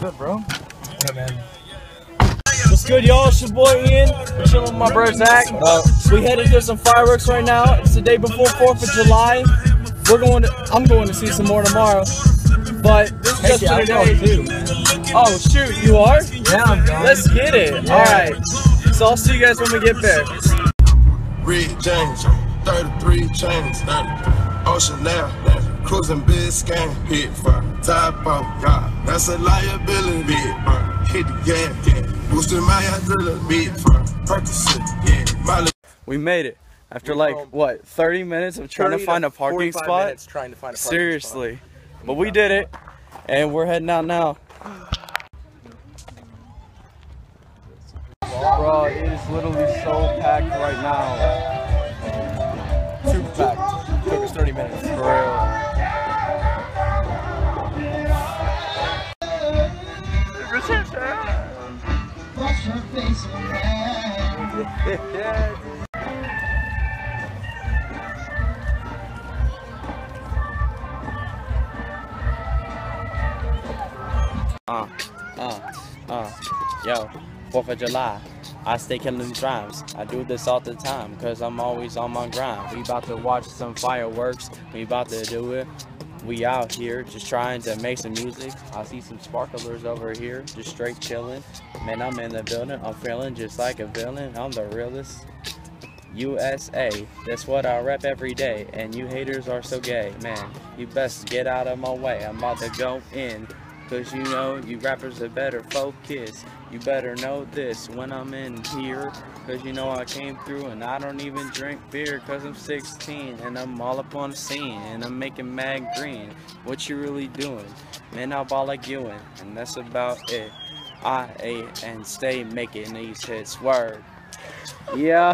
good, bro? Yeah, man. What's good, y'all? It's your boy Ian. I'm chilling with my bro Zach. We headed to some fireworks right now. It's the day before 4th of July. I'm going to see some more tomorrow. But this is just for today. Too. Oh shoot, you are? Yeah, I'm going. Let's get it. Yeah. Alright. So I'll see you guys when we get there. Red James, 33 chains, Ocean now, cruising Biscayne, hit for top off, yeah, that's a liability, hit the gas, boosting my adrenaline, big for Percocet, yeah, Molly. We made it. After like, what, 30 minutes of trying to find a parking spot? Trying to find a parking Seriously. But we did it. And we're heading out now. Bro, it is literally so packed right now. Super packed. Took us 30 minutes. For real. Yo, 4th of July, I stay killing these rhymes. I do this all the time, cause I'm always on my grind. We about to watch some fireworks, we about to do it. We out here just trying to make some music. I see some sparklers over here, just straight chilling. Man, I'm in the building, I'm feeling just like a villain. I'm the realest. USA, that's what I rep every day. And you haters are so gay, man. You best get out of my way, I'm about to go in. Cause you know, you rappers are better focus. You better know this when I'm in here. Cause you know I came through and I don't even drink beer. Cause I'm 16 and I'm all up on the scene. And I'm making mad green. What you really doing? Man, I ball like you and that's about it. I ate and stay making these hits. Word. Yo.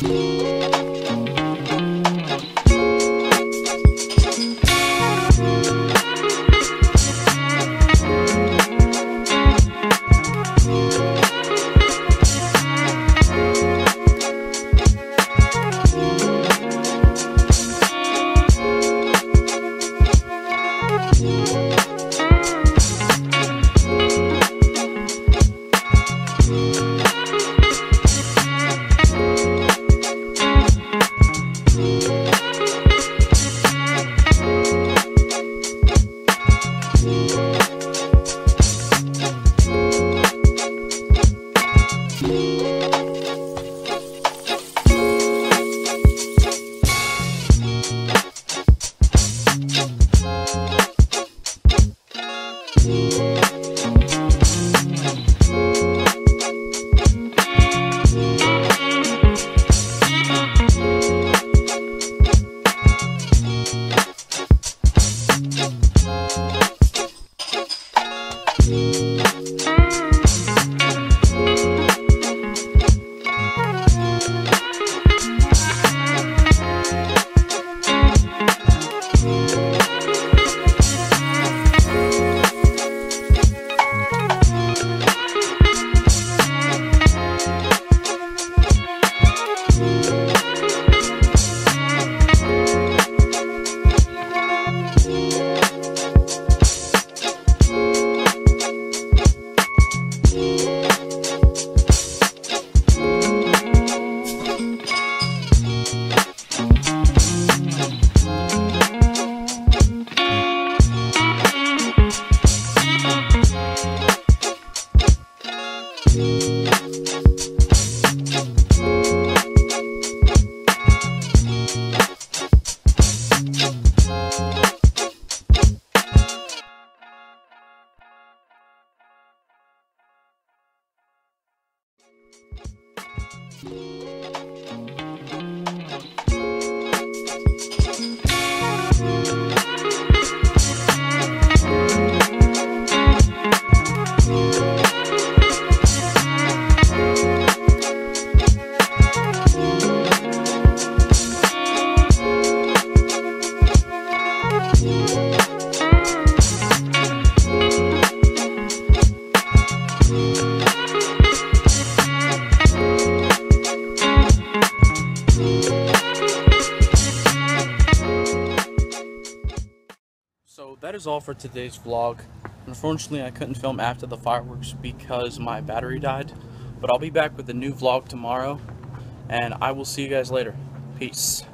So that is all for today's vlog. Unfortunately, I couldn't film after the fireworks because my battery died, but I'll be back with a new vlog tomorrow, and I will see you guys later. Peace.